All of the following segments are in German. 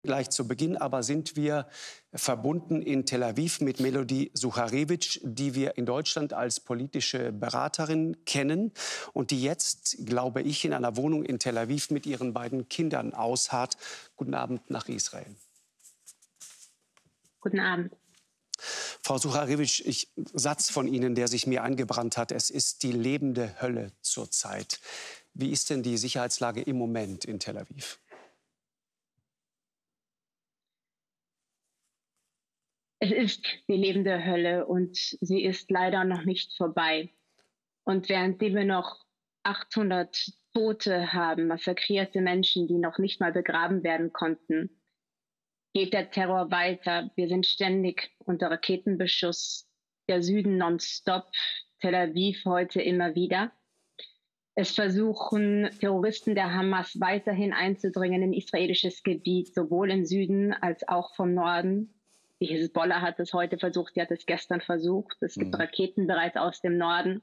Gleich zu Beginn aber sind wir verbunden in Tel Aviv mit Melodie Sucharewitsch, die wir in Deutschland als politische Beraterin kennen und die jetzt, glaube ich, in einer Wohnung in Tel Aviv mit ihren beiden Kindern ausharrt. Guten Abend nach Israel. Guten Abend. Frau Sucharewitsch, Satz von Ihnen, der sich mir eingebrannt hat: Es ist die lebende Hölle zurzeit. Wie ist denn die Sicherheitslage im Moment in Tel Aviv? Es ist die lebende Hölle und sie ist leider noch nicht vorbei. Und währenddem wir noch 800 Tote haben, massakrierte Menschen, die noch nicht mal begraben werden konnten, geht der Terror weiter. Wir sind ständig unter Raketenbeschuss. Der Süden nonstop, Tel Aviv heute immer wieder. Es versuchen Terroristen der Hamas weiterhin einzudringen in israelisches Gebiet, sowohl im Süden als auch vom Norden. Die Hisbollah hat es heute versucht, sie hat es gestern versucht. Es gibt Raketen bereits aus dem Norden.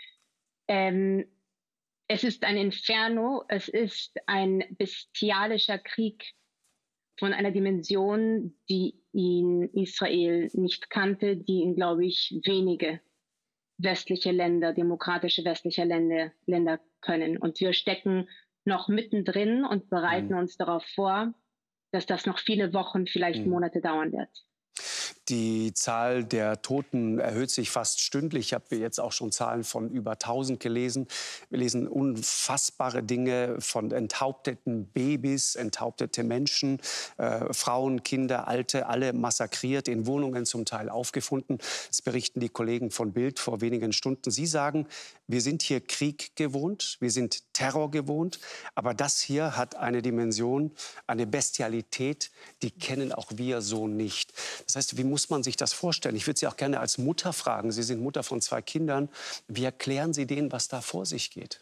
Es ist ein Inferno, es ist ein bestialischer Krieg von einer Dimension, die ihn Israel nicht kannte, die ihn, glaube ich, wenige westliche Länder, demokratische westliche Länder können. Und wir stecken noch mittendrin und bereiten uns darauf vor, dass das noch viele Wochen, vielleicht Monate dauern wird. Die Zahl der Toten erhöht sich fast stündlich. Ich habe jetzt auch schon Zahlen von über 1000 gelesen. Wir lesen unfassbare Dinge von enthaupteten Babys, enthauptete Menschen, Frauen, Kinder, Alte, alle massakriert, in Wohnungen zum Teil aufgefunden. Das berichten die Kollegen von Bild vor wenigen Stunden. Sie sagen, wir sind hier Krieg gewohnt, wir sind Terror gewohnt, aber das hier hat eine Dimension, eine Bestialität, die kennen auch wir so nicht. Das heißt, wie muss man sich das vorstellen? Ich würde Sie auch gerne als Mutter fragen. Sie sind Mutter von 2 Kindern. Wie erklären Sie denen, was da vor sich geht?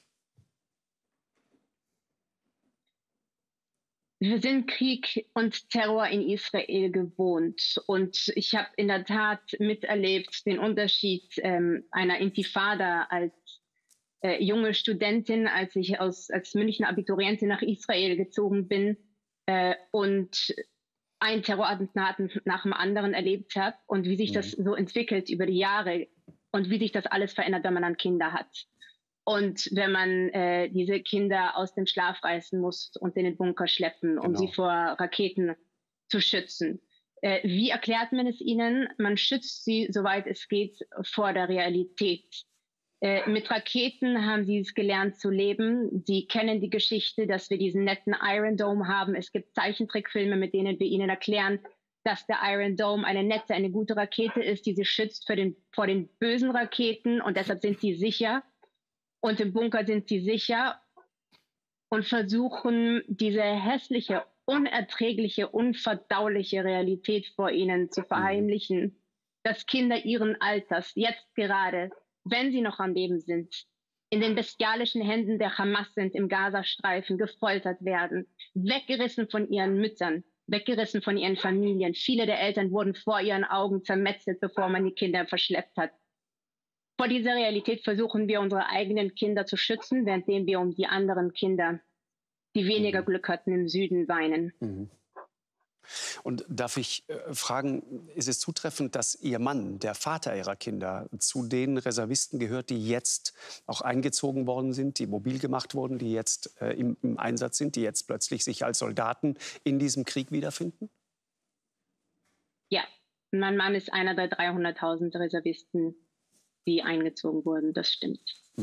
Wir sind Krieg und Terror in Israel gewohnt. Und ich habe in der Tat miterlebt den Unterschied einer Intifada als junge Studentin, als ich als Münchner Abiturientin nach Israel gezogen bin und ein Terrorattentat nach dem anderen erlebt habe und wie sich das so entwickelt über die Jahre und wie sich das alles verändert, wenn man dann Kinder hat. Und wenn man diese Kinder aus dem Schlaf reißen muss und in den Bunker schleppen, um sie vor Raketen zu schützen. Wie erklärt man es ihnen? Man schützt sie, soweit es geht, vor der Realität. Mit Raketen haben sie es gelernt zu leben. Sie kennen die Geschichte, dass wir diesen netten Iron Dome haben. Es gibt Zeichentrickfilme, mit denen wir ihnen erklären, dass der Iron Dome eine nette, eine gute Rakete ist, die sie schützt vor den bösen Raketen. Und deshalb sind sie sicher. Und im Bunker sind sie sicher und versuchen, diese hässliche, unerträgliche, unverdauliche Realität vor ihnen zu verheimlichen, dass Kinder ihren Alters jetzt gerade, wenn sie noch am Leben sind, in den bestialischen Händen der Hamas sind, im Gazastreifen gefoltert werden, weggerissen von ihren Müttern, weggerissen von ihren Familien. Viele der Eltern wurden vor ihren Augen zermetzelt, bevor man die Kinder verschleppt hat. Vor dieser Realität versuchen wir, unsere eigenen Kinder zu schützen, währenddem wir um die anderen Kinder, die weniger Glück hatten, im Süden weinen. Und darf ich fragen, ist es zutreffend, dass Ihr Mann, der Vater Ihrer Kinder, zu den Reservisten gehört, die jetzt auch eingezogen worden sind, die mobil gemacht wurden, die jetzt im Einsatz sind, die jetzt plötzlich sich als Soldaten in diesem Krieg wiederfinden? Ja, mein Mann ist einer der 300.000 Reservisten, die eingezogen wurden. Das stimmt.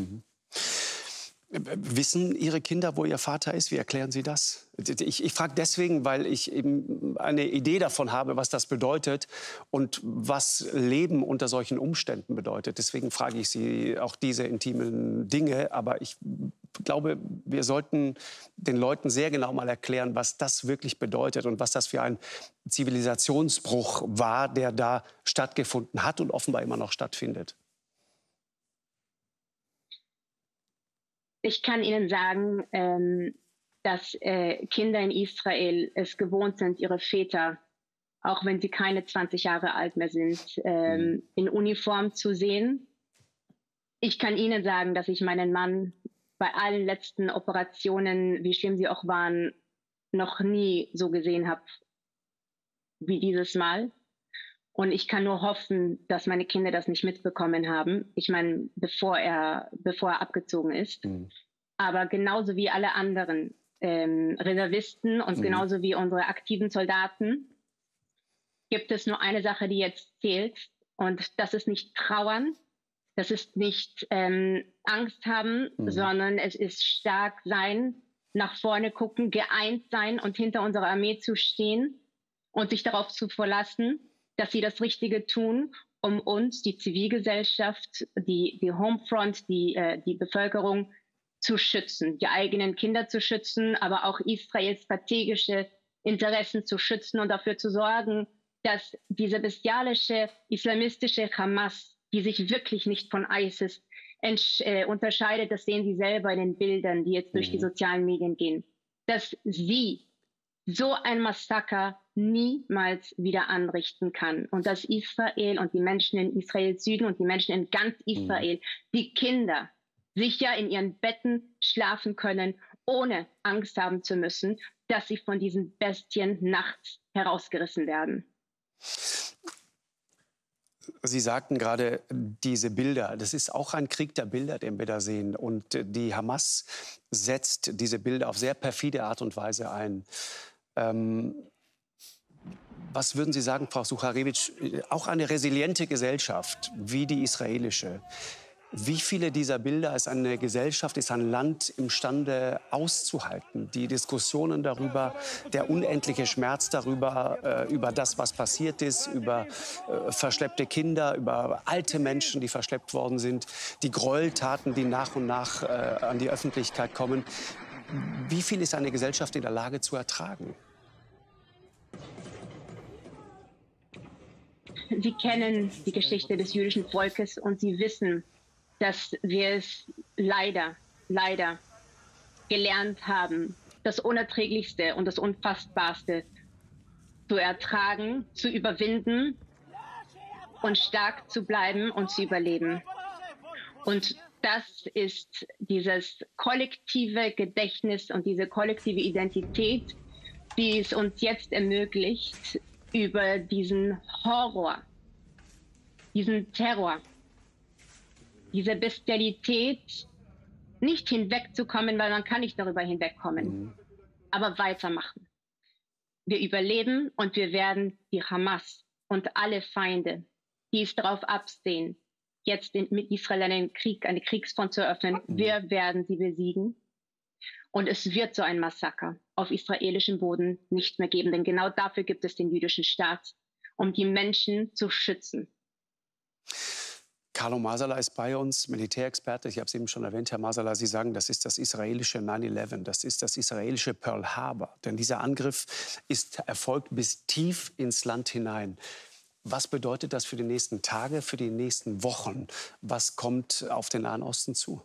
Wissen Ihre Kinder, wo Ihr Vater ist? Wie erklären Sie das? Ich frage deswegen, weil ich eben eine Idee davon habe, was das bedeutet und was Leben unter solchen Umständen bedeutet. Deswegen frage ich Sie auch diese intimen Dinge. Aber ich glaube, wir sollten den Leuten sehr genau mal erklären, was das wirklich bedeutet und was das für ein Zivilisationsbruch war, der da stattgefunden hat und offenbar immer noch stattfindet. Ich kann Ihnen sagen, dass Kinder in Israel es gewohnt sind, ihre Väter, auch wenn sie keine 20 Jahre alt mehr sind, in Uniform zu sehen. Ich kann Ihnen sagen, dass ich meinen Mann bei allen letzten Operationen, wie schlimm sie auch waren, noch nie so gesehen habe wie dieses Mal. Und ich kann nur hoffen, dass meine Kinder das nicht mitbekommen haben. Ich meine, bevor er abgezogen ist. Mhm. Aber genauso wie alle anderen Reservisten und genauso wie unsere aktiven Soldaten gibt es nur eine Sache, die jetzt zählt. Und das ist nicht trauern, das ist nicht Angst haben, sondern es ist stark sein, nach vorne gucken, geeint sein und hinter unserer Armee zu stehen und sich darauf zu verlassen, dass sie das Richtige tun, um uns, die Zivilgesellschaft, die Homefront, die Bevölkerung zu schützen, die eigenen Kinder zu schützen, aber auch Israels strategische Interessen zu schützen und dafür zu sorgen, dass diese bestialische islamistische Hamas, die sich wirklich nicht von ISIS unterscheidet, das sehen Sie selber in den Bildern, die jetzt durch die sozialen Medien gehen, dass sie so ein Massaker niemals wieder anrichten kann. Und dass Israel und die Menschen in Israels Süden und die Menschen in ganz Israel, die Kinder, sicher in ihren Betten schlafen können, ohne Angst haben zu müssen, dass sie von diesen Bestien nachts herausgerissen werden. Sie sagten gerade, diese Bilder, das ist auch ein Krieg der Bilder, den wir da sehen. Und die Hamas setzt diese Bilder auf sehr perfide Art und Weise ein. Was würden Sie sagen, Frau Sucharewitsch, auch eine resiliente Gesellschaft wie die israelische, wie viele dieser Bilder ist eine Gesellschaft, ist ein Land imstande auszuhalten? Die Diskussionen darüber, der unendliche Schmerz darüber, über das, was passiert ist, über verschleppte Kinder, über alte Menschen, die verschleppt worden sind, die Gräueltaten, die nach und nach an die Öffentlichkeit kommen. Wie viel ist eine Gesellschaft in der Lage zu ertragen? Sie kennen die Geschichte des jüdischen Volkes und Sie wissen, dass wir es leider gelernt haben, das Unerträglichste und das Unfassbarste zu ertragen, zu überwinden und stark zu bleiben und zu überleben. Und das ist dieses kollektive Gedächtnis und diese kollektive Identität, die es uns jetzt ermöglicht, über diesen Horror, diesen Terror, diese Bestialität nicht hinwegzukommen, weil man kann nicht darüber hinwegkommen, aber weitermachen. Wir überleben und wir werden die Hamas und alle Feinde, die es darauf absehen, jetzt mit Israel einen Krieg, eine Kriegsfront zu eröffnen, wir werden sie besiegen. Und es wird so ein Massaker auf israelischem Boden nicht mehr geben, denn genau dafür gibt es den jüdischen Staat, um die Menschen zu schützen. Carlo Masala ist bei uns, Militärexperte. Ich habe es eben schon erwähnt, Herr Masala, Sie sagen, das ist das israelische 9/11, das ist das israelische Pearl Harbor. Denn dieser Angriff ist erfolgt bis tief ins Land hinein. Was bedeutet das für die nächsten Tage, für die nächsten Wochen? Was kommt auf den Nahen Osten zu?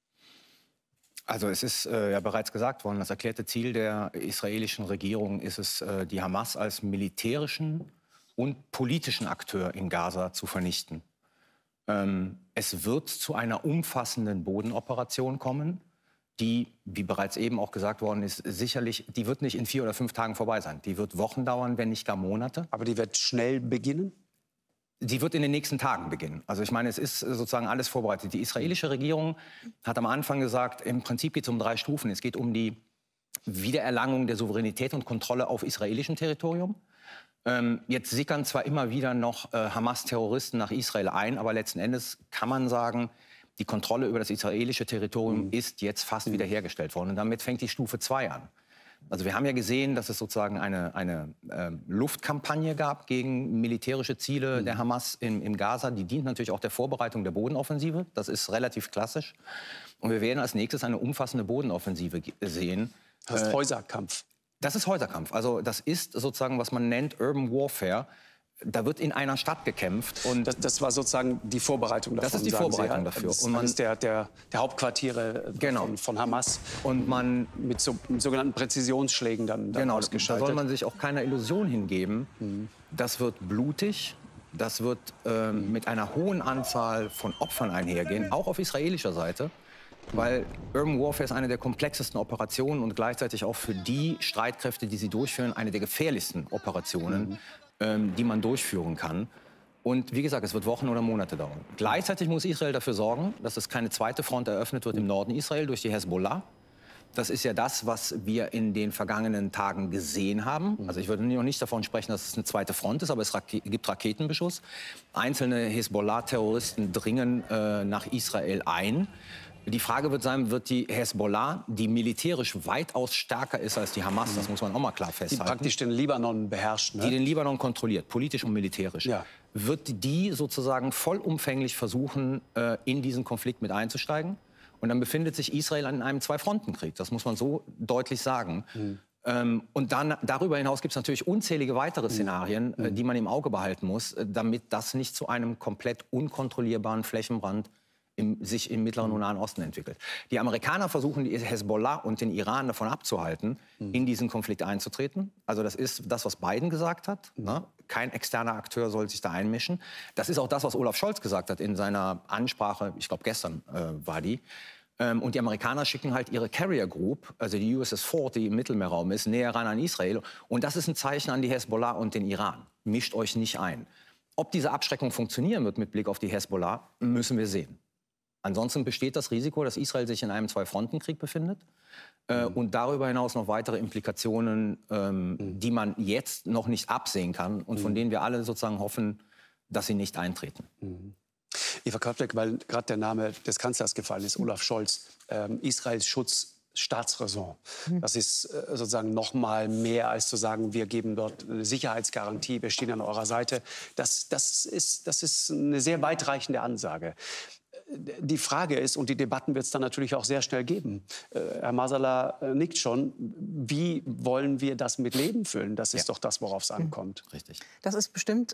Also es ist ja bereits gesagt worden, das erklärte Ziel der israelischen Regierung ist es, die Hamas als militärischen und politischen Akteur in Gaza zu vernichten. Es wird zu einer umfassenden Bodenoperation kommen, die, wie bereits eben auch gesagt worden ist, sicherlich, die wird nicht in 4 oder 5 Tagen vorbei sein. Die wird Wochen dauern, wenn nicht gar Monate. Aber die wird schnell beginnen? Die wird in den nächsten Tagen beginnen. Also ich meine, es ist sozusagen alles vorbereitet. Die israelische Regierung hat am Anfang gesagt, im Prinzip geht es um 3 Stufen. Es geht um die Wiedererlangung der Souveränität und Kontrolle auf israelischem Territorium. Jetzt sickern zwar immer wieder noch Hamas-Terroristen nach Israel ein, aber letzten Endes kann man sagen, die Kontrolle über das israelische Territorium ist jetzt fast wiederhergestellt worden. Und damit fängt die Stufe 2 an. Also wir haben ja gesehen, dass es sozusagen eine Luftkampagne gab gegen militärische Ziele der Hamas im Gaza. Die dient natürlich auch der Vorbereitung der Bodenoffensive. Das ist relativ klassisch. Und wir werden als nächstes eine umfassende Bodenoffensive sehen. Das ist Häuserkampf. Das ist Häuserkampf. Also das ist sozusagen, was man nennt Urban Warfare. Da wird in einer Stadt gekämpft. Und das war sozusagen die Vorbereitung davon. Das ist die Vorbereitung dafür. Das ist eines der Hauptquartiere von Hamas. Und man mit sogenannten Präzisionsschlägen dann ausgeschaltet. Da soll man sich auch keiner Illusion hingeben. Das wird blutig. Das wird mit einer hohen Anzahl von Opfern einhergehen, auch auf israelischer Seite. Weil Urban Warfare ist eine der komplexesten Operationen und gleichzeitig auch für die Streitkräfte, die sie durchführen, eine der gefährlichsten Operationen. die man durchführen kann. Und wie gesagt, es wird Wochen oder Monate dauern. Gleichzeitig muss Israel dafür sorgen, dass es keine zweite Front eröffnet wird im Norden Israel durch die Hezbollah. Das ist ja das, was wir in den vergangenen Tagen gesehen haben. Also ich würde noch nicht davon sprechen, dass es eine zweite Front ist, aber es gibt Raketenbeschuss. Einzelne Hezbollah-Terroristen dringen nach Israel ein. Die Frage wird sein, wird die Hezbollah, die militärisch weitaus stärker ist als die Hamas, das muss man auch mal klar festhalten. Die praktisch den Libanon beherrscht. Ne? Die den Libanon kontrolliert, politisch und militärisch. Ja. Wird die sozusagen vollumfänglich versuchen, in diesen Konflikt mit einzusteigen? Und dann befindet sich Israel in einem Zwei-Fronten-Krieg. Das muss man so deutlich sagen. Und dann, darüber hinaus gibt es natürlich unzählige weitere Szenarien, die man im Auge behalten muss, damit das nicht zu einem komplett unkontrollierbaren Flächenbrand sich im Mittleren und Nahen Osten entwickelt. Die Amerikaner versuchen, die Hezbollah und den Iran davon abzuhalten, in diesen Konflikt einzutreten. Also das ist das, was Biden gesagt hat. Ne? Kein externer Akteur soll sich da einmischen. Das ist auch das, was Olaf Scholz gesagt hat in seiner Ansprache, ich glaube gestern war die. Und die Amerikaner schicken halt ihre Carrier Group, also die USS Ford, die im Mittelmeerraum ist, näher ran an Israel. Und das ist ein Zeichen an die Hezbollah und den Iran. Mischt euch nicht ein. Ob diese Abschreckung funktionieren wird mit Blick auf die Hezbollah, müssen wir sehen. Ansonsten besteht das Risiko, dass Israel sich in einem Zwei-Fronten-Krieg befindet und darüber hinaus noch weitere Implikationen, die man jetzt noch nicht absehen kann und von denen wir alle sozusagen hoffen, dass sie nicht eintreten. Eva Karpbeck, weil gerade der Name des Kanzlers gefallen ist, Olaf Scholz, Israels Schutz, Staatsräson. Das ist sozusagen noch mal mehr als zu sagen, wir geben dort eine Sicherheitsgarantie, wir stehen an eurer Seite. Das ist eine sehr weitreichende Ansage. Die Frage ist, und die Debatten wird es dann natürlich auch sehr schnell geben, Herr Masala nickt schon, wie wollen wir das mit Leben füllen? Das ist doch das, worauf es ankommt. Richtig. Das ist bestimmt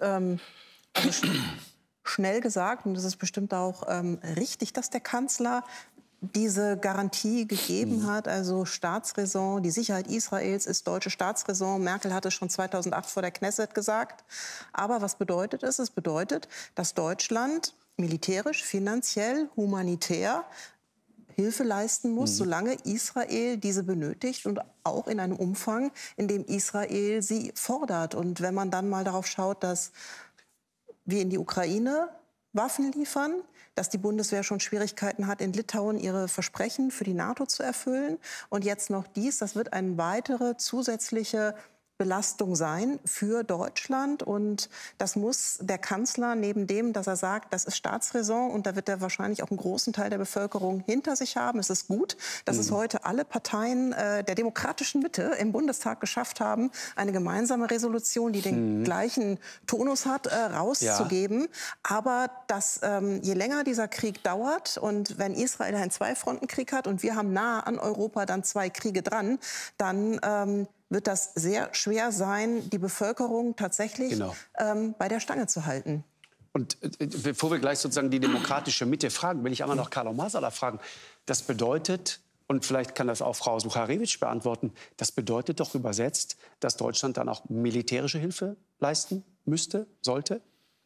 schnell gesagt und es ist bestimmt auch richtig, dass der Kanzler diese Garantie gegeben hat, also Staatsräson, die Sicherheit Israels ist deutsche Staatsräson. Merkel hat es schon 2008 vor der Knesset gesagt. Aber was bedeutet es? Es bedeutet, dass Deutschland militärisch, finanziell, humanitär Hilfe leisten muss, solange Israel diese benötigt und auch in einem Umfang, in dem Israel sie fordert. Und wenn man dann mal darauf schaut, dass wir in die Ukraine Waffen liefern, dass die Bundeswehr schon Schwierigkeiten hat, in Litauen ihre Versprechen für die NATO zu erfüllen. Und jetzt noch dies, das wird eine weitere zusätzliche Belastung sein für Deutschland. Und das muss der Kanzler neben dem, dass er sagt, das ist Staatsräson und da wird er wahrscheinlich auch einen großen Teil der Bevölkerung hinter sich haben. Es ist gut, dass es heute alle Parteien der demokratischen Mitte im Bundestag geschafft haben, eine gemeinsame Resolution, die den gleichen Tonus hat, rauszugeben. Ja. Aber dass je länger dieser Krieg dauert und wenn Israel einen Zwei-Fronten-Krieg hat und wir haben nah an Europa dann zwei Kriege dran, dann wird das sehr schwer sein, die Bevölkerung tatsächlich bei der Stange zu halten. Und bevor wir gleich sozusagen die demokratische Mitte fragen, will ich einmal noch Carlo Masala fragen. Das bedeutet, und vielleicht kann das auch Frau Sucharewitsch beantworten, das bedeutet doch übersetzt, dass Deutschland dann auch militärische Hilfe leisten müsste, sollte?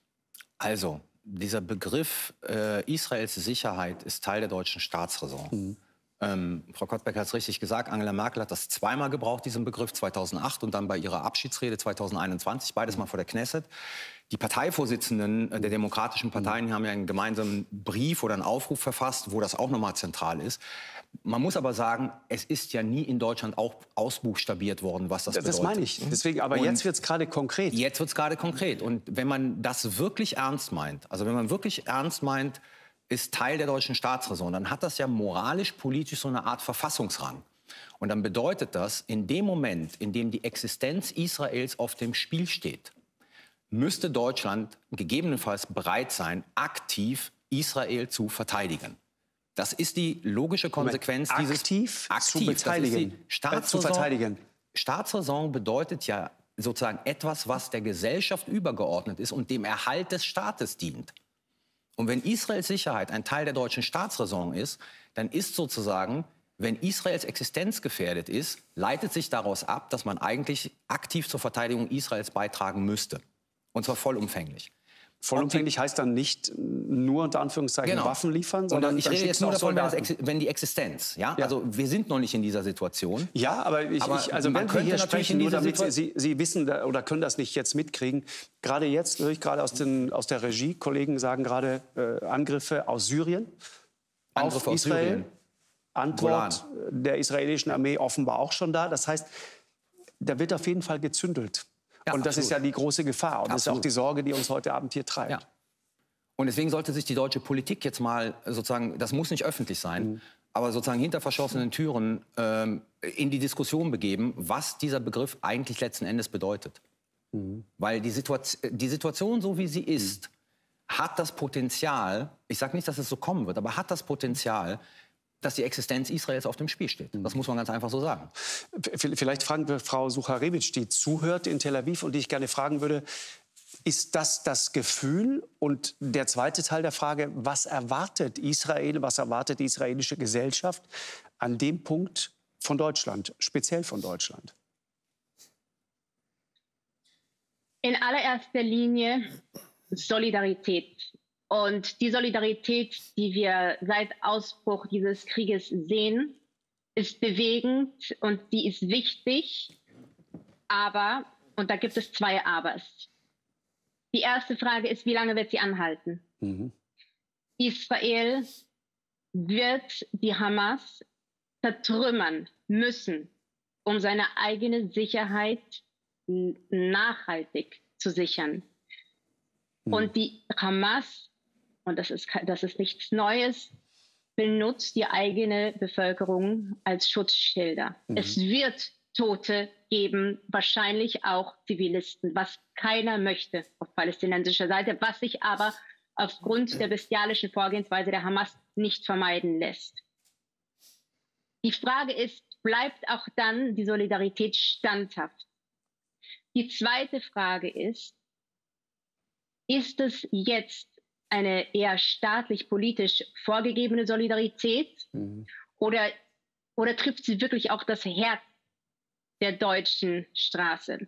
Also, dieser Begriff Israels Sicherheit ist Teil der deutschen Staatsräson. Frau Kottbeck hat es richtig gesagt, Angela Merkel hat das zweimal gebraucht, diesen Begriff, 2008 und dann bei ihrer Abschiedsrede 2021, beides mal vor der Knesset. Die Parteivorsitzenden der demokratischen Parteien haben ja einen gemeinsamen Brief oder einen Aufruf verfasst, wo das auch nochmal zentral ist. Man muss aber sagen, es ist ja nie in Deutschland auch ausbuchstabiert worden, was das bedeutet. Das meine ich. Deswegen, aber jetzt wird es gerade konkret. Jetzt wird es gerade konkret. Und wenn man das wirklich ernst meint, also wenn man wirklich ernst meint, ist Teil der deutschen Staatsräson, dann hat das ja moralisch, politisch so eine Art Verfassungsrang. Und dann bedeutet das, in dem Moment, in dem die Existenz Israels auf dem Spiel steht, müsste Deutschland gegebenenfalls bereit sein, aktiv Israel zu verteidigen. Das ist die logische Konsequenz dieses... Aktiv zu beteiligen, zu verteidigen. Staatsräson bedeutet ja sozusagen etwas, was der Gesellschaft übergeordnet ist und dem Erhalt des Staates dient. Und wenn Israels Sicherheit ein Teil der deutschen Staatsräson ist, dann ist sozusagen, wenn Israels Existenz gefährdet ist, leitet sich daraus ab, dass man eigentlich aktiv zur Verteidigung Israels beitragen müsste. Und zwar vollumfänglich. Vollumfänglich heißt dann nicht nur unter Anführungszeichen Waffen liefern, sondern ich rede jetzt nur davon, wenn die Existenz, ja? Also wir sind noch nicht in dieser Situation. Ja, aber also wenn wir hier sprechen, nur damit Sie wissen oder können das nicht jetzt mitkriegen. Gerade jetzt höre ich gerade aus der Regie, Kollegen sagen gerade Angriffe aus Syrien auf Israel. Antwort der israelischen Armee offenbar auch schon da. Das heißt, da wird auf jeden Fall gezündelt. Ja, und das ist ja die große Gefahr. Und das ist auch die Sorge, die uns heute Abend hier treibt. Ja. Und deswegen sollte sich die deutsche Politik jetzt mal sozusagen, das muss nicht öffentlich sein, aber sozusagen hinter verschlossenen Türen in die Diskussion begeben, was dieser Begriff eigentlich letzten Endes bedeutet. Weil die Situation, so wie sie ist, hat das Potenzial, ich sage nicht, dass es so kommen wird, aber hat das Potenzial, dass die Existenz Israels auf dem Spiel steht. Das muss man ganz einfach so sagen. Vielleicht fragen wir Frau Sucharevic, die zuhört in Tel Aviv und die ich gerne fragen würde, ist das das Gefühl? Und der zweite Teil der Frage, was erwartet Israel, was erwartet die israelische Gesellschaft an dem Punkt von Deutschland, speziell von Deutschland? In allererster Linie Solidarität. Und die Solidarität, die wir seit Ausbruch dieses Krieges sehen, ist bewegend und die ist wichtig. Aber, und da gibt es zwei Abers. Die erste Frage ist, wie lange wird sie anhalten? Israel wird die Hamas zertrümmern müssen, um seine eigene Sicherheit nachhaltig zu sichern. Und die Hamas, und das ist nichts Neues, benutzt die eigene Bevölkerung als Schutzschilder. Es wird Tote geben, wahrscheinlich auch Zivilisten, was keiner möchte auf palästinensischer Seite, was sich aber aufgrund der bestialischen Vorgehensweise der Hamas nicht vermeiden lässt. Die Frage ist, bleibt auch dann die Solidarität standhaft? Die zweite Frage ist es jetzt eine eher staatlich-politisch vorgegebene Solidarität oder trifft sie wirklich auch das Herz der deutschen Straße?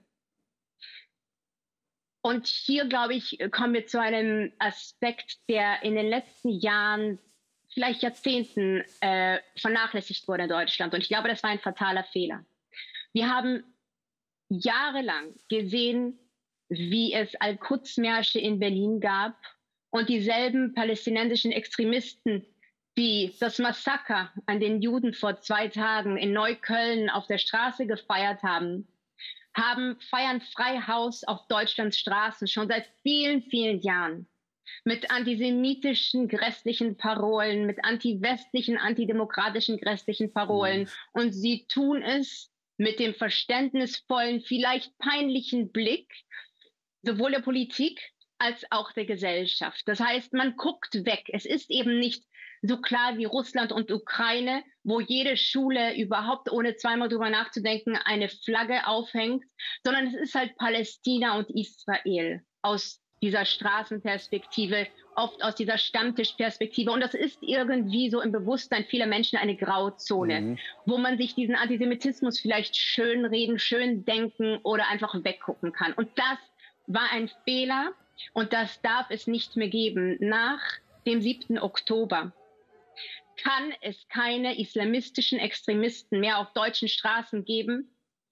Und hier, glaube ich, kommen wir zu einem Aspekt, der in den letzten Jahren, vielleicht Jahrzehnten vernachlässigt wurde in Deutschland. Und ich glaube, das war ein fataler Fehler. Wir haben jahrelang gesehen, wie es Al-Quds-Märsche in Berlin gab und dieselben palästinensischen Extremisten, die das Massaker an den Juden vor 2 Tagen in Neukölln auf der Straße gefeiert haben, feiern frei Haus auf Deutschlands Straßen schon seit vielen, vielen Jahren. Mit antisemitischen, grässlichen Parolen, mit anti-westlichen, antidemokratischen, grässlichen Parolen. Und sie tun es mit dem verständnisvollen, vielleicht peinlichen Blick sowohl der Politik als auch der Gesellschaft. Das heißt, man guckt weg. Es ist eben nicht so klar wie Russland und Ukraine, wo jede Schule überhaupt ohne zweimal drüber nachzudenken eine Flagge aufhängt, sondern es ist halt Palästina und Israel aus dieser Straßenperspektive, oft aus dieser Stammtischperspektive. Und das ist irgendwie so im Bewusstsein vieler Menschen eine Grauzone, wo man sich diesen Antisemitismus vielleicht schönreden, schön denken oder einfach weggucken kann. Und das war ein Fehler und das darf es nicht mehr geben. Nach dem 7. Oktober kann es keine islamistischen Extremisten mehr auf deutschen Straßen geben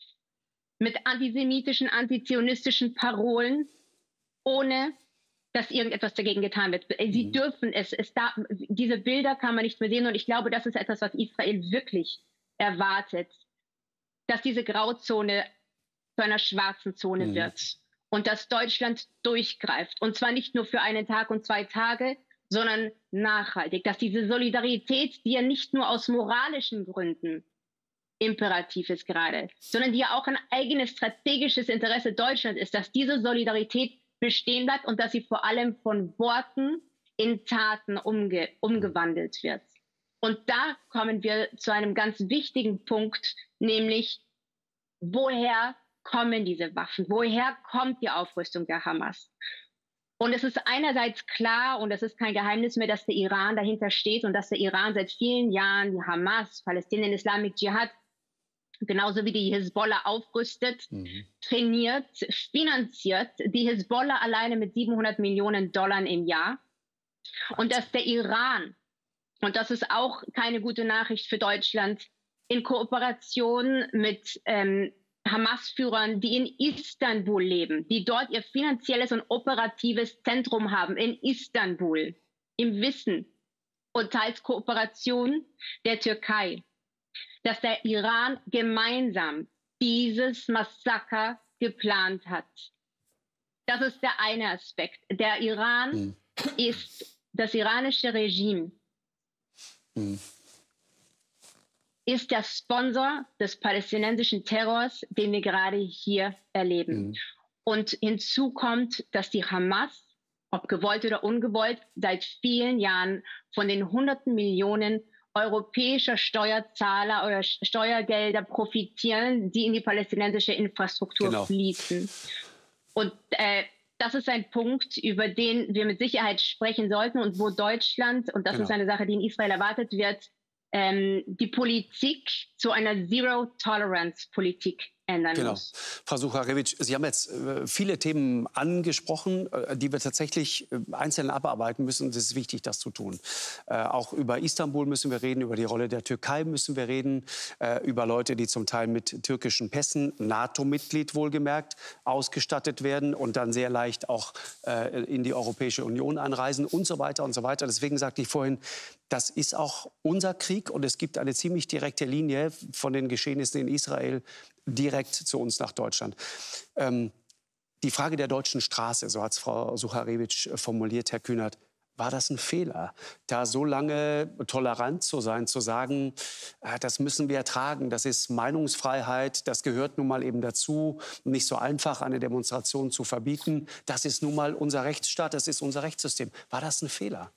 mit antisemitischen, antizionistischen Parolen, ohne dass irgendetwas dagegen getan wird. Sie dürfen diese Bilder kann man nicht mehr sehen und ich glaube, das ist etwas, was Israel wirklich erwartet, dass diese Grauzone zu einer schwarzen Zone wird und dass Deutschland durchgreift und zwar nicht nur für einen Tag und 2 Tage, sondern nachhaltig, dass diese Solidarität, die ja nicht nur aus moralischen Gründen imperativ ist gerade, sondern die ja auch ein eigenes strategisches Interesse Deutschlands ist, dass diese Solidarität bestehen bleibt und dass sie vor allem von Worten in Taten umgewandelt wird. Und da kommen wir zu einem ganz wichtigen Punkt, nämlich woher kommen diese Waffen? Woher kommt die Aufrüstung der Hamas? Und es ist einerseits klar, und es ist kein Geheimnis mehr, dass der Iran dahinter steht und dass der Iran seit vielen Jahren die Hamas, Palestinian Islamic Jihad, genauso wie die Hisbollah aufrüstet, trainiert, finanziert die Hisbollah alleine mit $700 Millionen im Jahr. Und dass der Iran, und das ist auch keine gute Nachricht für Deutschland, in Kooperation mit Hamas-Führern, die in Istanbul leben, die dort ihr finanzielles und operatives Zentrum haben, in Istanbul, im Wissen und teils Kooperation der Türkei, dass der Iran gemeinsam dieses Massaker geplant hat. Das ist der eine Aspekt. Der Iran ist, das iranische Regime ist der Sponsor des palästinensischen Terrors, den wir gerade hier erleben. Und hinzu kommt, dass die Hamas, ob gewollt oder ungewollt, seit vielen Jahren von den hunderten Millionen europäischer Steuerzahler oder Steuergelder profitieren, die in die palästinensische Infrastruktur fließen. Und das ist ein Punkt, über den wir mit Sicherheit sprechen sollten und wo Deutschland, und das ist eine Sache, die in Israel erwartet wird, die Politik zu einer Zero-Tolerance-Politik ändern muss. Frau Sucharewitsch, Sie haben jetzt viele Themen angesprochen, die wir tatsächlich einzeln abarbeiten müssen. Es ist wichtig, das zu tun. Auch über Istanbul müssen wir reden, über die Rolle der Türkei müssen wir reden, über Leute, die zum Teil mit türkischen Pässen, NATO-Mitglied wohlgemerkt, ausgestattet werden und dann sehr leicht auch in die Europäische Union einreisen und so weiter und so weiter. Deswegen sagte ich vorhin, das ist auch unser Krieg und es gibt eine ziemlich direkte Linie von den Geschehnissen in Israel direkt zu uns nach Deutschland. Die Frage der deutschen Straße, so hat es Frau Sucharewitsch formuliert, Herr Kühnert, war das ein Fehler, da so lange tolerant zu sein, zu sagen, das müssen wir ertragen, das ist Meinungsfreiheit, das gehört nun mal eben dazu, nicht so einfach eine Demonstration zu verbieten, das ist nun mal unser Rechtsstaat, das ist unser Rechtssystem. War das ein Fehler?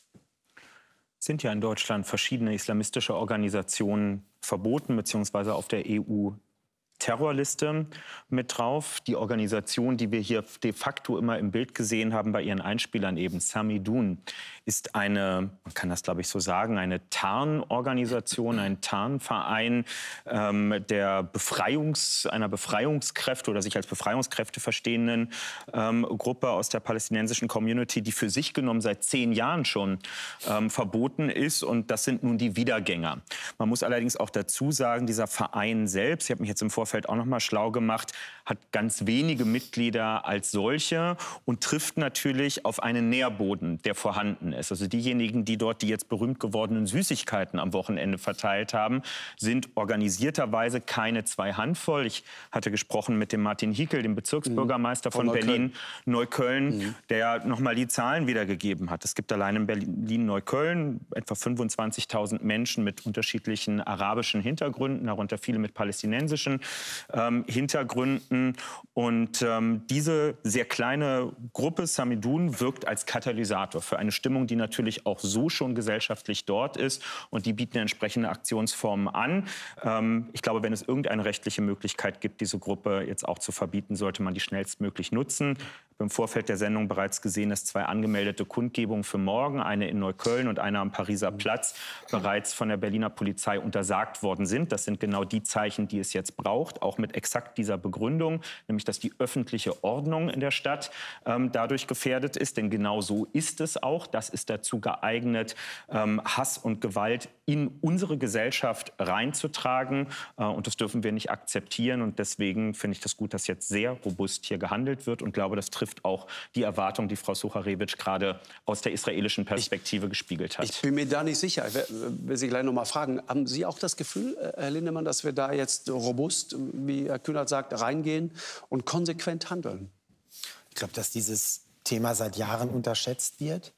Sind ja in Deutschland verschiedene islamistische Organisationen verboten, beziehungsweise auf der EU-Terrorliste mit drauf. Die Organisation, die wir hier de facto immer im Bild gesehen haben bei ihren Einspielern eben, Samidun, ist eine, man kann das glaube ich so sagen, eine Tarnorganisation, ein Tarnverein einer Befreiungskräfte oder sich als Befreiungskräfte verstehenden Gruppe aus der palästinensischen Community, die für sich genommen seit 10 Jahren schon verboten ist. Und das sind nun die Wiedergänger. Man muss allerdings auch dazu sagen, dieser Verein selbst, ich habe mich jetzt im Vorfeld auch noch mal schlau gemacht, hat ganz wenige Mitglieder als solche und trifft natürlich auf einen Nährboden, der vorhanden ist. Also diejenigen, die dort die jetzt berühmt gewordenen Süßigkeiten am Wochenende verteilt haben, sind organisierterweise keine 2 Handvoll. Ich hatte gesprochen mit dem Martin Hickel, dem Bezirksbürgermeister von Berlin-Neukölln, der noch mal die Zahlen wiedergegeben hat. Es gibt allein in Berlin-Neukölln etwa 25.000 Menschen mit unterschiedlichen arabischen Hintergründen, darunter viele mit palästinensischen Hintergründen. Und diese sehr kleine Gruppe Samidun wirkt als Katalysator für eine Stimmung, die natürlich auch so schon gesellschaftlich dort ist. Und die bieten entsprechende Aktionsformen an. Ich glaube, wenn es irgendeine rechtliche Möglichkeit gibt, diese Gruppe jetzt auch zu verbieten, sollte man die schnellstmöglich nutzen. Ich habe im Vorfeld der Sendung bereits gesehen, dass 2 angemeldete Kundgebungen für morgen, eine in Neukölln und eine am Pariser Platz, bereits von der Berliner Polizei untersagt worden sind. Das sind genau die Zeichen, die es jetzt braucht, auch mit exakt dieser Begründung, nämlich dass die öffentliche Ordnung in der Stadt dadurch gefährdet ist. Denn genau so ist es auch. Das ist dazu geeignet, Hass und Gewalt in unsere Gesellschaft reinzutragen. Und das dürfen wir nicht akzeptieren. Und deswegen finde ich das gut, dass jetzt sehr robust hier gehandelt wird und glaube, das trifft auch die Erwartung, die Frau Sucharewitsch gerade aus der israelischen Perspektive gespiegelt hat. Ich bin mir da nicht sicher. Ich will Sie gleich noch mal fragen. Haben Sie auch das Gefühl, Herr Lindemann, dass wir da jetzt robust, wie Herr Kühnert sagt, reingehen und konsequent handeln? Ich glaube, dass dieses Thema seit Jahren unterschätzt wird.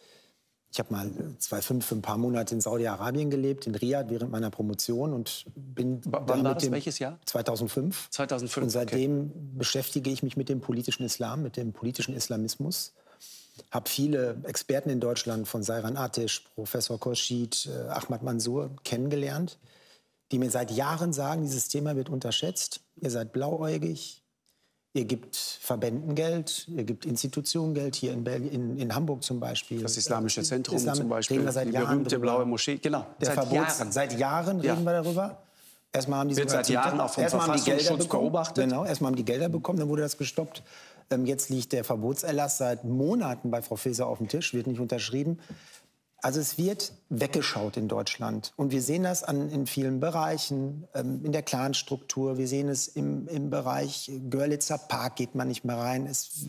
Ich habe mal 2005 für ein paar Monate in Saudi-Arabien gelebt, in Riyadh, während meiner Promotion. Und bin Wann war das? Welches Jahr? 2005. 2005. Und seitdem beschäftige ich mich mit dem politischen Islam, mit dem politischen Islamismus. Habe viele Experten in Deutschland, von Seyran Atesh, Professor Khurshid, Ahmad Mansour, kennengelernt, die mir seit Jahren sagen, dieses Thema wird unterschätzt. Ihr seid blauäugig. Ihr gebt Verbänden Geld, ihr gebt Institutionen Geld, hier in Berlin, in Hamburg zum Beispiel. Das Islamische Zentrum zum Beispiel, reden wir seit die Jahren berühmte drüber. Blaue Moschee. Genau, Seit Jahren reden wir darüber. Erstmal haben die Wird seit Jahren auch vom Verfassungsschutz beobachtet. Genau, erstmal haben die Gelder bekommen, dann wurde das gestoppt. Jetzt liegt der Verbotserlass seit Monaten bei Frau Faeser auf dem Tisch, wird nicht unterschrieben. Also es wird weggeschaut in Deutschland. Und wir sehen das in vielen Bereichen, in der Clanstruktur. Wir sehen es im Bereich Görlitzer Park geht man nicht mehr rein.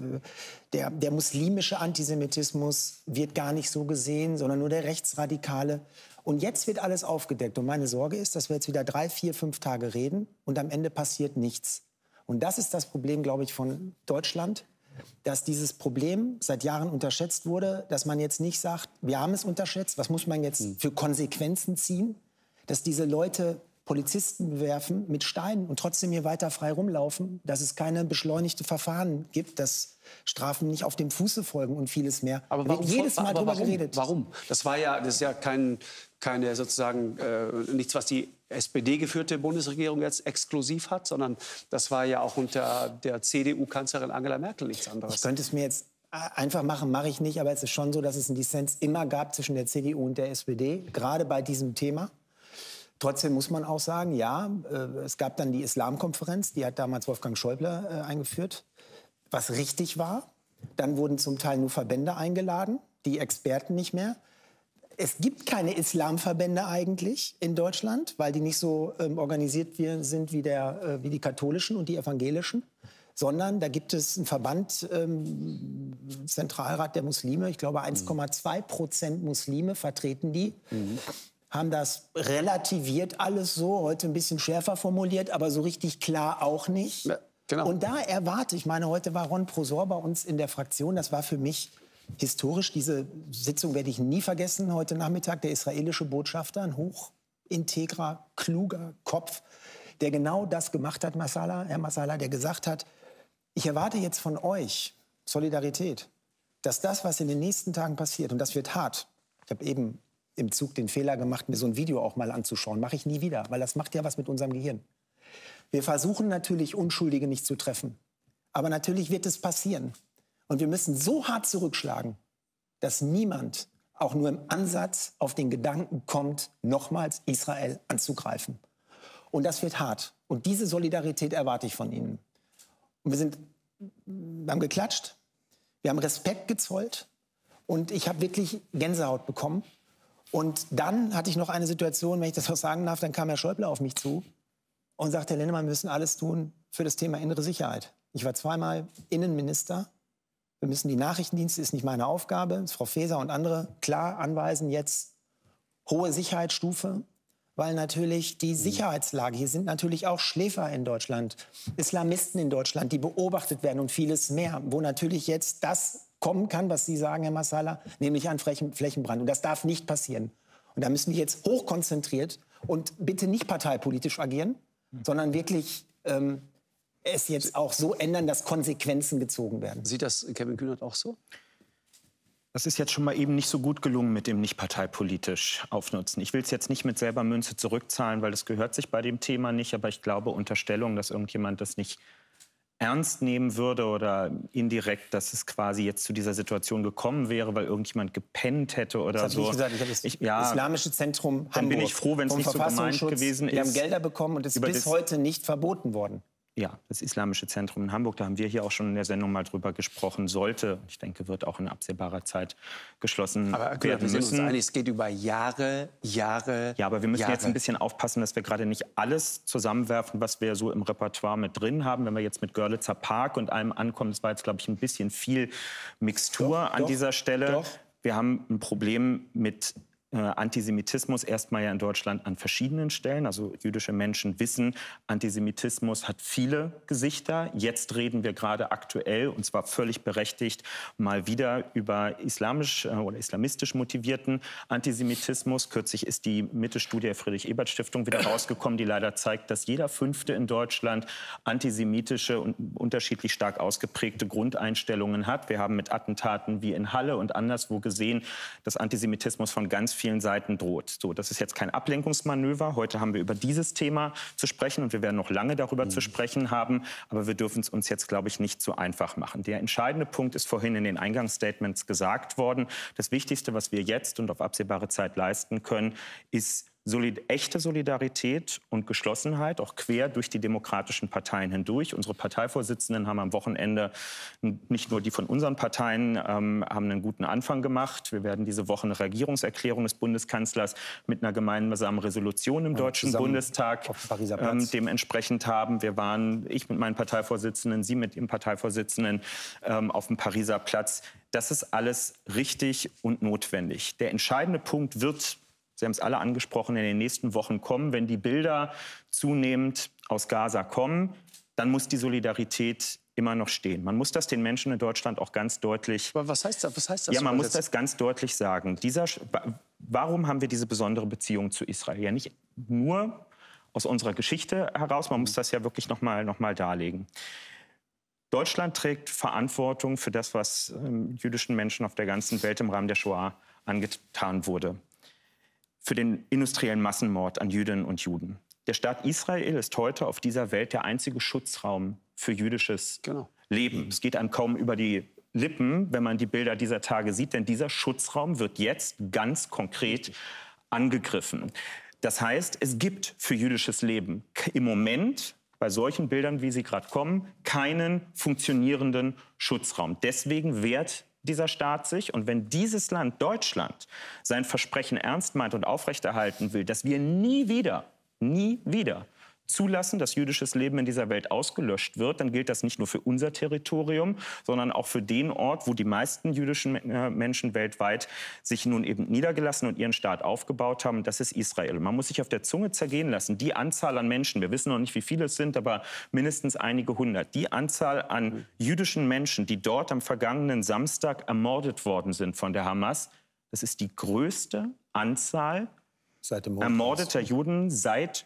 Der muslimische Antisemitismus wird gar nicht so gesehen, sondern nur der rechtsradikale. Und jetzt wird alles aufgedeckt. Und meine Sorge ist, dass wir jetzt wieder 3, 4, 5 Tage reden und am Ende passiert nichts. Und das ist das Problem, glaube ich, von Deutschland. Dass dieses Problem seit Jahren unterschätzt wurde, dass man jetzt nicht sagt, wir haben es unterschätzt, was muss man jetzt für Konsequenzen ziehen, dass diese Leute Polizisten bewerfen mit Steinen und trotzdem hier weiter frei rumlaufen, dass es keine beschleunigte Verfahren gibt, dass Strafen nicht auf dem Fuße folgen und vieles mehr. Aber warum, jedes Mal drüber geredet. Warum? Das ist ja keine sozusagen nichts, was die SPD-geführte Bundesregierung jetzt exklusiv hat, sondern das war ja auch unter der CDU-Kanzlerin Angela Merkel nichts anderes. Ich könnte es mir jetzt einfach machen, mache ich nicht, aber es ist schon so, dass es einen Dissens immer gab zwischen der CDU und der SPD, gerade bei diesem Thema. Trotzdem muss man auch sagen, ja, es gab dann die Islamkonferenz, die hat damals Wolfgang Schäuble eingeführt, was richtig war. Dann wurden zum Teil nur Verbände eingeladen, die Experten nicht mehr. Es gibt keine Islamverbände eigentlich in Deutschland, weil die nicht so organisiert sind wie die katholischen und die evangelischen, sondern da gibt es einen Verband, Zentralrat der Muslime, ich glaube 1,2% Muslime vertreten die. Haben das relativiert alles so, heute ein bisschen schärfer formuliert, aber so richtig klar auch nicht. Ja, genau. Und da erwarte ich, heute war Ron Prosor bei uns in der Fraktion, das war für mich historisch, diese Sitzung werde ich nie vergessen, heute Nachmittag, der israelische Botschafter, ein hochintegrer, kluger Kopf, der genau das gemacht hat, Herr Massala, der gesagt hat, ich erwarte jetzt von euch Solidarität, dass das, was in den nächsten Tagen passiert, und das wird hart, ich habe eben im Zug den Fehler gemacht, mir so ein Video auch mal anzuschauen, mache ich nie wieder, weil das macht ja was mit unserem Gehirn. Wir versuchen natürlich, Unschuldige nicht zu treffen, aber natürlich wird es passieren. Und wir müssen so hart zurückschlagen, dass niemand auch nur im Ansatz auf den Gedanken kommt, nochmals Israel anzugreifen. Und das wird hart. Und diese Solidarität erwarte ich von Ihnen. Und wir haben geklatscht, wir haben Respekt gezollt und ich habe wirklich Gänsehaut bekommen. Und dann hatte ich noch eine Situation, wenn ich das auch sagen darf, dann kam Herr Schäuble auf mich zu und sagte, Herr Linnemann, wir müssen alles tun für das Thema innere Sicherheit. Ich war zweimal Innenminister. Wir müssen die Nachrichtendienste, ist nicht meine Aufgabe, ist Frau Faeser und andere klar anweisen, jetzt hohe Sicherheitsstufe, weil natürlich die Sicherheitslage, hier sind natürlich auch Schläfer in Deutschland, Islamisten in Deutschland, die beobachtet werden und vieles mehr, wo natürlich jetzt das kommen kann, was Sie sagen, Herr Massala, nämlich ein Flächenbrand. Und das darf nicht passieren. Und da müssen wir jetzt hochkonzentriert und bitte nicht parteipolitisch agieren, sondern wirklich es jetzt auch so ändern, dass Konsequenzen gezogen werden. Sieht das Kevin Kühnert auch so? Das ist jetzt schon mal eben nicht so gut gelungen mit dem nicht parteipolitisch aufnutzen. Ich will es jetzt nicht mit selber Münze zurückzahlen, weil das gehört sich bei dem Thema nicht. Aber ich glaube, Unterstellung, dass irgendjemand das nicht ernst nehmen würde oder indirekt, dass es quasi jetzt zu dieser Situation gekommen wäre, weil irgendjemand gepennt hätte oder das so. Ich gesagt, ich habe das Islamische Zentrum Hamburg. Dann bin ich froh, wenn es nicht so gemeint gewesen ist. Wir haben Gelder bekommen und es ist bis heute nicht verboten worden. Ja, das Islamische Zentrum in Hamburg, da haben wir hier auch schon in der Sendung mal drüber gesprochen, sollte, ich denke, wird auch in absehbarer Zeit geschlossen werden müssen. Aber es geht über Jahre. Ja, aber wir müssen jetzt ein bisschen aufpassen, dass wir gerade nicht alles zusammenwerfen, was wir so im Repertoire mit drin haben. Wenn wir jetzt mit Görlitzer Park und allem ankommen, das war jetzt, glaube ich, ein bisschen viel Mixtur an dieser Stelle. Doch. Wir haben ein Problem mit Antisemitismus erstmal ja in Deutschland an verschiedenen Stellen. Also jüdische Menschen wissen, Antisemitismus hat viele Gesichter. Jetzt reden wir gerade aktuell, und zwar völlig berechtigt, mal wieder über islamisch oder islamistisch motivierten Antisemitismus. Kürzlich ist die Mitte-Studie der Friedrich-Ebert-Stiftung wieder rausgekommen, die leider zeigt, dass jeder Fünfte in Deutschland antisemitische und unterschiedlich stark ausgeprägte Grundeinstellungen hat. Wir haben mit Attentaten wie in Halle und anderswo gesehen, dass Antisemitismus von ganz vielen Seiten droht. So, das ist jetzt kein Ablenkungsmanöver. Heute haben wir über dieses Thema zu sprechen und wir werden noch lange darüber zu sprechen haben. Aber wir dürfen es uns jetzt, glaube ich, nicht so einfach machen. Der entscheidende Punkt ist vorhin in den Eingangsstatements gesagt worden. Das Wichtigste, was wir jetzt und auf absehbare Zeit leisten können, ist echte Solidarität und Geschlossenheit, auch quer durch die demokratischen Parteien hindurch. Unsere Parteivorsitzenden haben am Wochenende, nicht nur die von unseren Parteien, haben einen guten Anfang gemacht. Wir werden diese Woche eine Regierungserklärung des Bundeskanzlers mit einer gemeinsamen Resolution im Deutschen Bundestag dementsprechend haben. Wir waren, ich mit meinen Parteivorsitzenden, Sie mit Ihrem Parteivorsitzenden auf dem Pariser Platz. Das ist alles richtig und notwendig. Der entscheidende Punkt wird, Sie haben es alle angesprochen, in den nächsten Wochen kommen. Wenn die Bilder zunehmend aus Gaza kommen, dann muss die Solidarität immer noch stehen. Man muss das den Menschen in Deutschland auch ganz deutlich... Aber was heißt das? Ja, man muss das ganz deutlich sagen. Warum haben wir diese besondere Beziehung zu Israel? Ja, nicht nur aus unserer Geschichte heraus, man muss das ja wirklich noch mal darlegen. Deutschland trägt Verantwortung für das, was jüdischen Menschen auf der ganzen Welt im Rahmen der Shoah angetan wurde. Für den industriellen Massenmord an Jüdinnen und Juden. Der Staat Israel ist heute auf dieser Welt der einzige Schutzraum für jüdisches Leben. Es geht einem kaum über die Lippen, wenn man die Bilder dieser Tage sieht, denn dieser Schutzraum wird jetzt ganz konkret angegriffen. Das heißt, es gibt für jüdisches Leben im Moment, bei solchen Bildern, wie sie gerade kommen, keinen funktionierenden Schutzraum. Deswegen wehrt dieser Staat sich. Und wenn dieses Land, Deutschland, sein Versprechen ernst meint und aufrechterhalten will, dass wir nie wieder zulassen, dass jüdisches Leben in dieser Welt ausgelöscht wird, dann gilt das nicht nur für unser Territorium, sondern auch für den Ort, wo die meisten jüdischen Menschen weltweit sich nun eben niedergelassen und ihren Staat aufgebaut haben. Das ist Israel. Man muss sich auf der Zunge zergehen lassen, die Anzahl an Menschen, wir wissen noch nicht, wie viele es sind, aber mindestens einige hundert, die Anzahl an jüdischen Menschen, die dort am vergangenen Samstag ermordet worden sind von der Hamas, das ist die größte Anzahl ermordeter Juden seit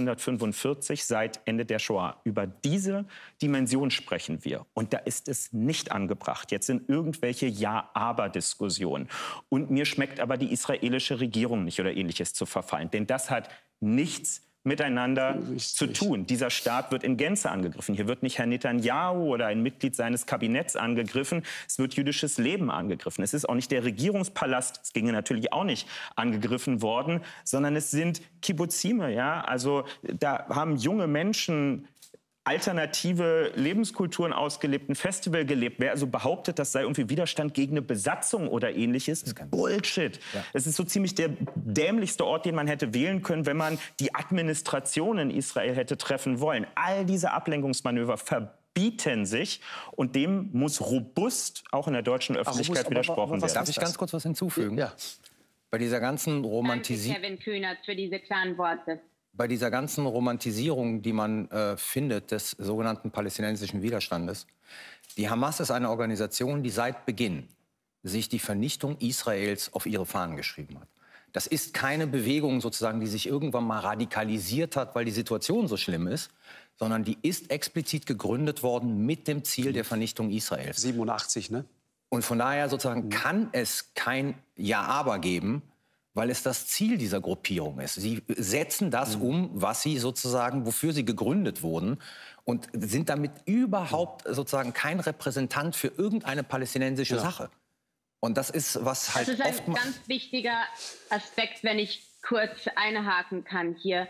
1945, seit Ende der Shoah. Über diese Dimension sprechen wir. Und da ist es nicht angebracht, jetzt in irgendwelche Ja-Aber-Diskussionen. Und mir schmeckt aber die israelische Regierung nicht oder Ähnliches zu verfallen. Denn das hat nichts miteinander zu tun. Dieser Staat wird in Gänze angegriffen. Hier wird nicht Herr Netanyahu oder ein Mitglied seines Kabinetts angegriffen. Es wird jüdisches Leben angegriffen. Es ist auch nicht der Regierungspalast, es ginge natürlich auch nicht, angegriffen worden, sondern es sind Kibbuzime. Ja? Also da haben junge Menschen alternative Lebenskulturen ausgelebt, ein Festival gelebt. Wer also behauptet, das sei irgendwie Widerstand gegen eine Besatzung oder Ähnliches, ist Bullshit. Ja. Es ist so ziemlich der dämlichste Ort, den man hätte wählen können, wenn man die Administration in Israel hätte treffen wollen. All diese Ablenkungsmanöver verbieten sich und dem muss robust auch in der deutschen Öffentlichkeit widersprochen werden. Darf ich ganz kurz was hinzufügen? Ja. Bei dieser ganzen Romantisierung... Danke, Kevin Kühnert, für diese klaren Worte. Bei dieser ganzen Romantisierung, die man findet, des sogenannten palästinensischen Widerstandes, die Hamas ist eine Organisation, die seit Beginn sich die Vernichtung Israels auf ihre Fahnen geschrieben hat. Das ist keine Bewegung sozusagen, die sich irgendwann mal radikalisiert hat, weil die Situation so schlimm ist, sondern die ist explizit gegründet worden mit dem Ziel der Vernichtung Israels. 87, ne? Und von daher sozusagen kann es kein Ja-Aber geben, weil es das Ziel dieser Gruppierung ist. Sie setzen das um, was sie sozusagen, wofür sie gegründet wurden und sind damit überhaupt sozusagen kein Repräsentant für irgendeine palästinensische Sache. Und das ist, was halt oft... Das ist ein ganz wichtiger Aspekt, wenn ich kurz einhaken kann hier.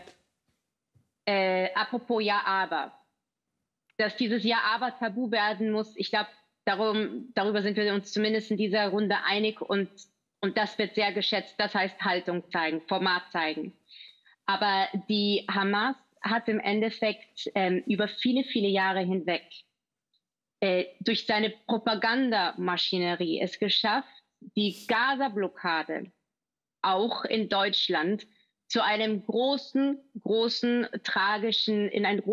Apropos Ja-Aber. Dass dieses Ja-Aber tabu werden muss, ich glaube, darüber sind wir uns zumindest in dieser Runde einig und das wird sehr geschätzt. Das heißt Haltung zeigen, Format zeigen. Aber die Hamas hat im Endeffekt über viele, viele Jahre hinweg durch seine Propagandamaschinerie es geschafft, die Gaza-Blockade auch in Deutschland zu einem großes, tragisches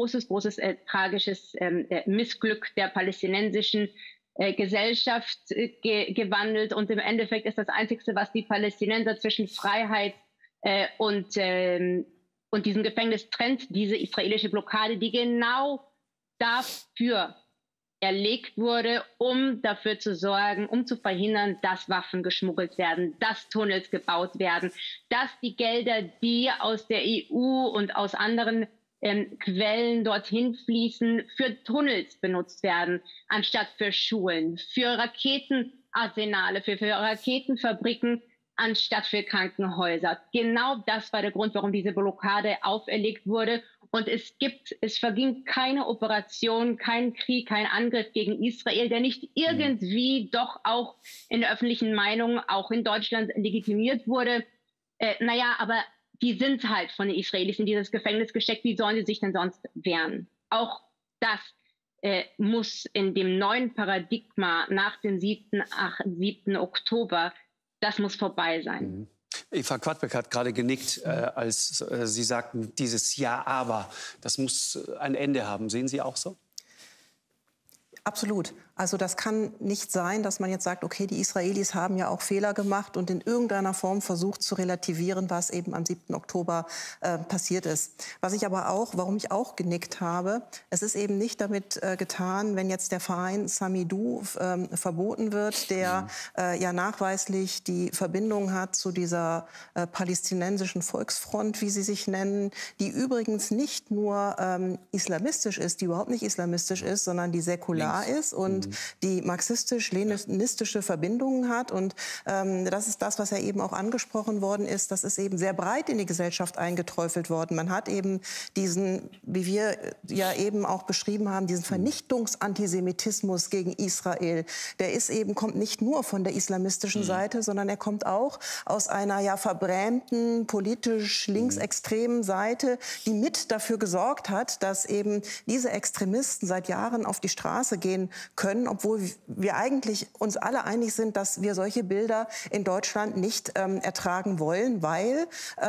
Missglück der palästinensischen Gesellschaft gewandelt. Und im Endeffekt ist das Einzige, was die Palästinenser zwischen Freiheit und diesem Gefängnis trennt, diese israelische Blockade, die genau dafür erlegt wurde, um dafür zu sorgen, um zu verhindern, dass Waffen geschmuggelt werden, dass Tunnels gebaut werden, dass die Gelder, die aus der EU und aus anderen Quellen dorthin fließen, für Tunnels benutzt werden, anstatt für Schulen, für Raketenarsenale, für Raketenfabriken, anstatt für Krankenhäuser. Genau das war der Grund, warum diese Blockade auferlegt wurde. Und es verging keine Operation, kein Krieg, kein Angriff gegen Israel, der nicht irgendwie doch auch in der öffentlichen Meinung, auch in Deutschland, legitimiert wurde. Naja, aber die sind halt von den Israelis in dieses Gefängnis gesteckt. Wie sollen sie sich denn sonst wehren? Auch das muss in dem neuen Paradigma nach dem 7. Oktober, das muss vorbei sein. Eva Quadbeck hat gerade genickt, als Sie sagten, dieses Ja, aber, das muss ein Ende haben. Sehen Sie auch so? Absolut. Also das kann nicht sein, dass man jetzt sagt, okay, die Israelis haben ja auch Fehler gemacht und in irgendeiner Form versucht zu relativieren, was eben am 7. Oktober passiert ist. Was ich aber auch, warum ich auch genickt habe, es ist eben nicht damit getan, wenn jetzt der Verein Samidou verboten wird, der ja nachweislich die Verbindung hat zu dieser palästinensischen Volksfront, wie sie sich nennen, die übrigens nicht nur islamistisch ist, die überhaupt nicht islamistisch ist, sondern die säkular ist und die marxistisch-leninistische Verbindungen hat. Und das ist das, was ja eben auch angesprochen worden ist. Das ist eben sehr breit in die Gesellschaft eingeträufelt worden. Man hat eben diesen, wie wir ja eben auch beschrieben haben, diesen Vernichtungsantisemitismus gegen Israel. Der ist eben, kommt nicht nur von der islamistischen Seite, sondern er kommt auch aus einer ja verbrämten, politisch linksextremen Seite, die mit dafür gesorgt hat, dass eben diese Extremisten seit Jahren auf die Straße gehen können, obwohl wir eigentlich uns alle einig sind, dass wir solche Bilder in Deutschland nicht ertragen wollen, weil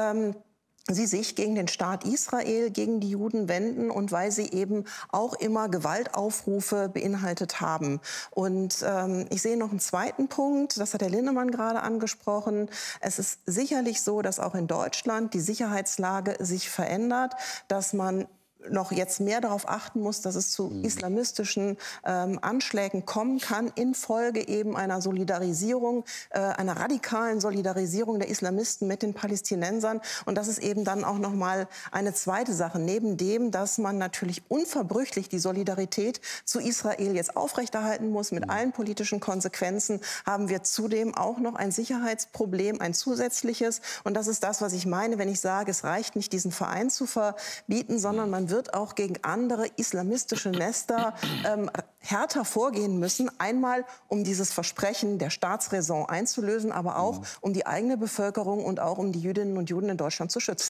sie sich gegen den Staat Israel, gegen die Juden wenden und weil sie eben auch immer Gewaltaufrufe beinhaltet haben. Und ich sehe noch einen zweiten Punkt, das hat Herr Linnemann gerade angesprochen. Es ist sicherlich so, dass auch in Deutschland die Sicherheitslage sich verändert, dass man noch jetzt mehr darauf achten muss, dass es zu islamistischen Anschlägen kommen kann, infolge eben einer Solidarisierung, einer radikalen Solidarisierung der Islamisten mit den Palästinensern. Und das ist eben dann auch noch mal eine zweite Sache. Neben dem, dass man natürlich unverbrüchlich die Solidarität zu Israel jetzt aufrechterhalten muss, mit allen politischen Konsequenzen, haben wir zudem auch noch ein Sicherheitsproblem, ein zusätzliches. Und das ist das, was ich meine, wenn ich sage, es reicht nicht, diesen Verein zu verbieten, sondern man wird auch gegen andere islamistische Nester härter vorgehen müssen. Einmal, um dieses Versprechen der Staatsräson einzulösen, aber auch, um die eigene Bevölkerung und auch um die Jüdinnen und Juden in Deutschland zu schützen.